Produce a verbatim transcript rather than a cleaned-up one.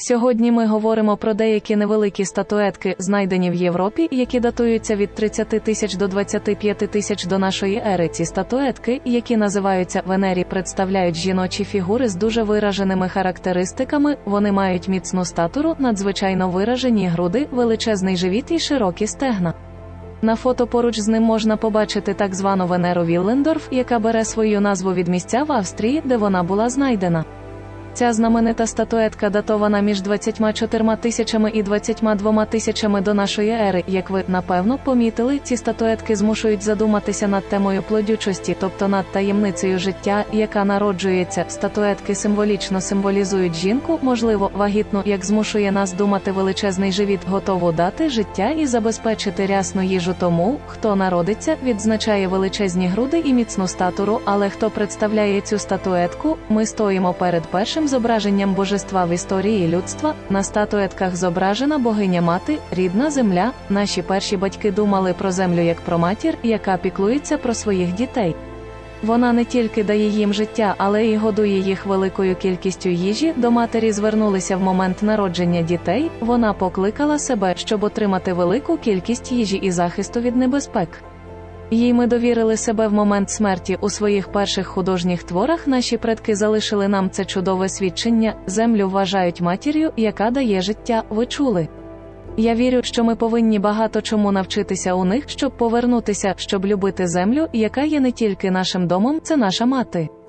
Сьогодні ми говоримо про деякі невеликі статуетки, знайдені в Європі, які датуються від тридцяти тисяч до двадцяти п'яти тисяч до нашої ери. Ці статуетки, які називаються Венері, представляють жіночі фігури з дуже вираженими характеристиками, вони мають міцну статуру, надзвичайно виражені груди, величезний живіт і широкі стегна. На фото поруч з ним можна побачити так звану Венеру Віллендорф, яка бере свою назву від місця в Австрії, де вона була знайдена. Ця знаменита статуетка датована між двадцятьма чотирма тисячами і двадцятьма двома тисячами до нашої ери. Як ви, напевно, помітили, ці статуетки змушують задуматися над темою плодючості, тобто над таємницею життя, яка народжується. Статуетки символічно символізують жінку, можливо, вагітну, як змушує нас думати величезний живіт, готову дати життя і забезпечити рясну їжу тому, хто народиться, відзначає величезні груди і міцну статуру, але хто представляє цю статуетку? Ми стоїмо перед першим зображенням божества в історії людства. На статуетках зображена богиня-мати, рідна земля. Наші перші батьки думали про землю як про матір, яка піклується про своїх дітей. Вона не тільки дає їм життя, але й годує їх великою кількістю їжі. До матері звернулися в момент народження дітей, вона покликала себе, щоб отримати велику кількість їжі і захисту від небезпек. Їй ми довірили себе в момент смерті. У своїх перших художніх творах наші предки залишили нам це чудове свідчення. Землю вважають матір'ю, яка дає життя. Ви чули? Я вірю, що ми повинні багато чому навчитися у них, щоб повернутися, щоб любити землю, яка є не тільки нашим домом, це наша мати.